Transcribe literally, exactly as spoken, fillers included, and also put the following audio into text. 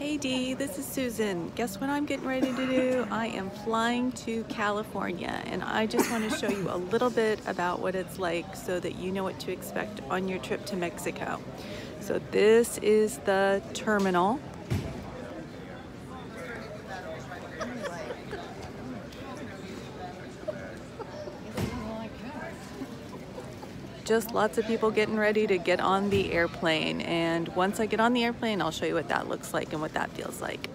Hey Dee, this is Susan. Guess what I'm getting ready to do? I am flying to California, and I just want to show you a little bit about what it's like so that you know what to expect on your trip to Mexico. So this is the terminal. Just lots of people getting ready to get on the airplane, and once I get on the airplane, I'll show you what that looks like and what that feels like.